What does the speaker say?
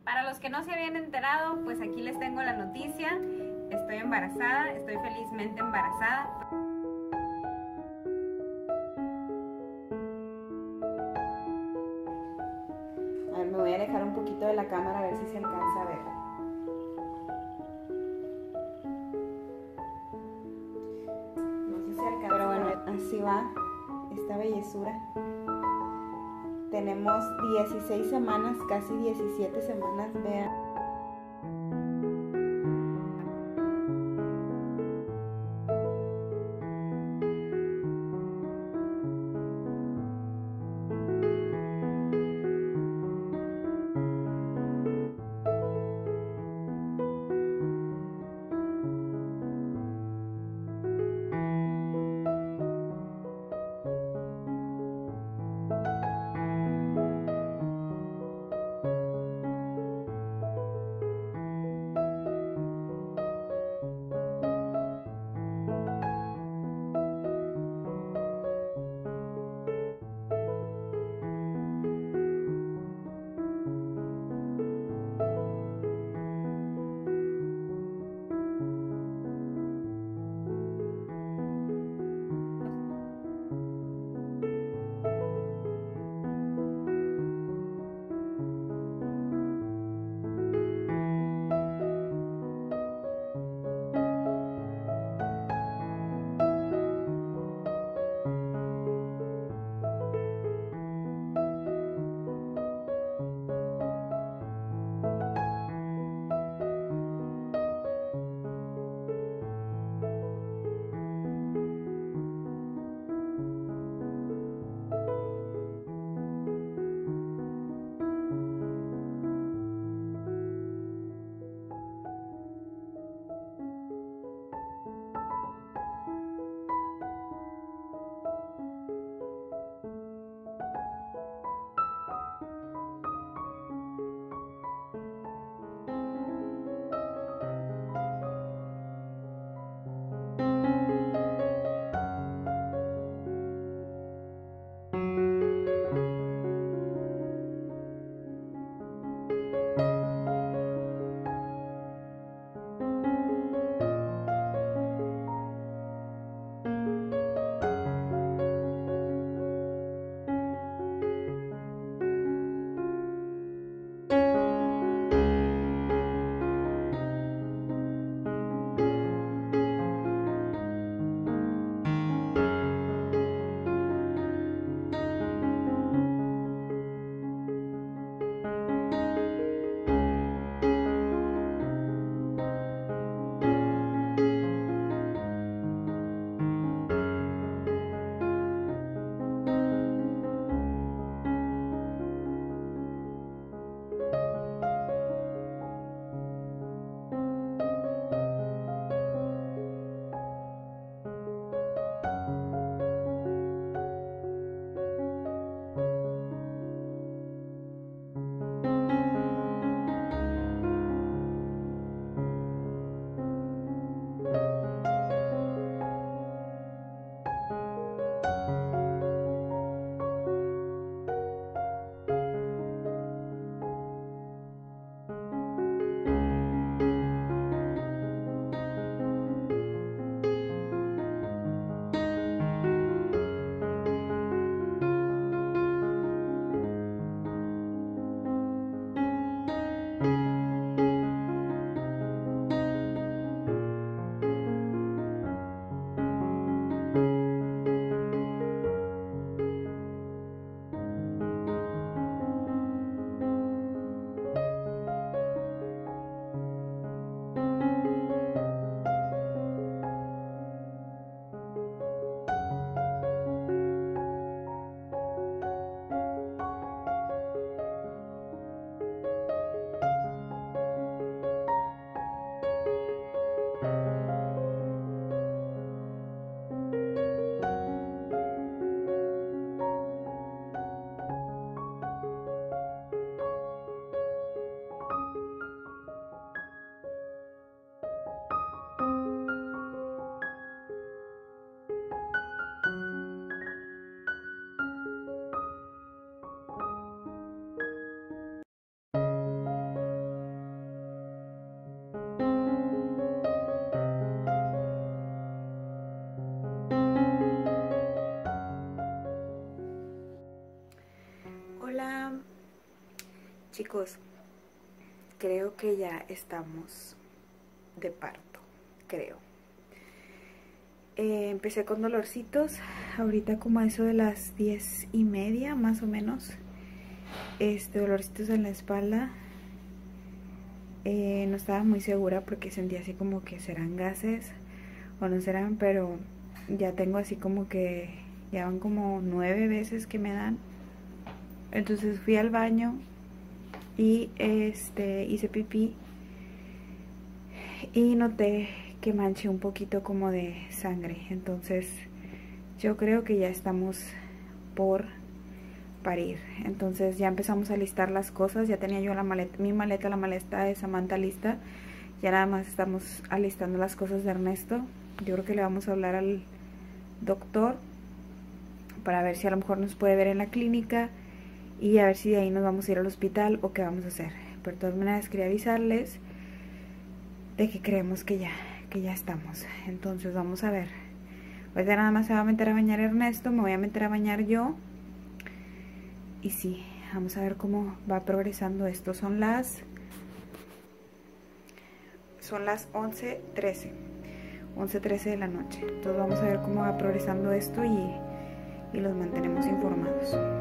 Para los que no se habían enterado, pues aquí les tengo la noticia. Estoy embarazada, estoy felizmente embarazada. A ver, me voy a alejar un poquito de la cámara a ver si se alcanza a ver. No sé si alcanza. Pero bueno, así va esta bellezura. Tenemos 16 semanas, casi 17 semanas, vean. Hola chicos, creo que ya estamos de parto, creo. Empecé con dolorcitos, ahorita como a eso de las 10:30 más o menos, dolorcitos en la espalda. No estaba muy segura porque sentía así como que serán gases o no serán, pero ya tengo así como que ya van como 9 veces que me dan. Entonces fui al baño y hice pipí y noté que manché un poquito como de sangre. Entonces yo creo que ya estamos por parir. Entonces ya empezamos a listar las cosas. Ya tenía yo la maleta de Samantha lista. Ya nada más estamos alistando las cosas de Ernesto. Yo creo que le vamos a hablar al doctor para ver si a lo mejor nos puede ver en la clínica y a ver si de ahí nos vamos a ir al hospital o qué vamos a hacer. Pero de todas maneras quería avisarles de que creemos que ya estamos. Entonces vamos a ver. Ahorita nada más se va a meter a bañar Ernesto, me voy a meter a bañar yo. Y sí, vamos a ver cómo va progresando esto. Son las 11:13 de la noche. Entonces vamos a ver cómo va progresando esto y los mantenemos informados.